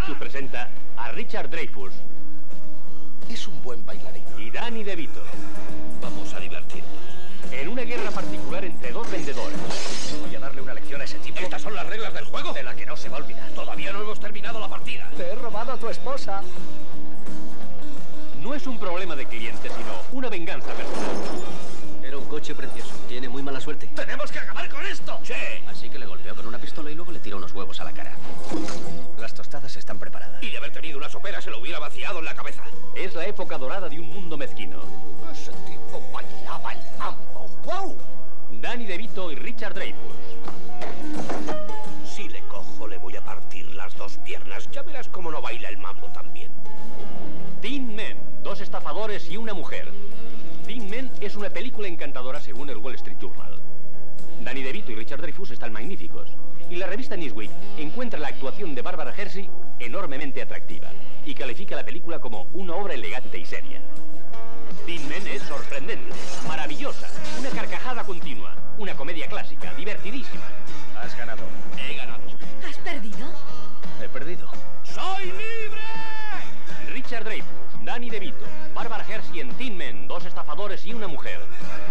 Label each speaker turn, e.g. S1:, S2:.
S1: Pictures presenta a Richard Dreyfuss.
S2: Es un buen bailarín.
S1: Y Danny DeVito.
S3: Vamos a divertirnos.
S1: En una guerra particular entre dos vendedores.
S3: Voy a darle una lección a ese tipo. ¿Estas son las reglas del juego? De la que no se va a olvidar. Todavía no hemos terminado la partida.
S2: Te he robado a tu esposa.
S1: No es un problema de cliente, sino una venganza personal.
S4: Era un coche precioso. Tiene muy mala suerte.
S3: ¡Tenemos que acabar con esto! ¡Sí!
S4: Así que le golpeó con una pistola y luego le tiró unos huevos a la cara. Las tostadas están preparadas.
S3: Y de haber tenido una sopera se lo hubiera vaciado en la cabeza.
S1: Es la época dorada de un mundo mezquino.
S2: Ese tipo bailaba el mambo. ¡Wow!
S1: Danny DeVito y Richard Dreyfuss.
S3: Si le cojo, le voy a partir las dos piernas. Ya verás cómo no baila el mambo también.
S1: Tin Men, dos estafadores y una mujer. Tin Men es una película encantadora según el Wall Street Journal. Danny DeVito y Richard Dreyfuss están magníficos. Y la revista Newsweek encuentra la actuación de Barbara Hershey enormemente atractiva y califica la película como una obra elegante y seria. Tin Men es sorprendente, maravillosa, una carcajada continua, una comedia clásica, divertidísima.
S4: Has ganado.
S3: He ganado.
S5: ¿Has perdido?
S4: He perdido.
S3: ¡Soy libre!
S1: Richard Dreyfuss, Danny DeVito, Barbara Hershey en Tin Men, dos estafadores y una mujer.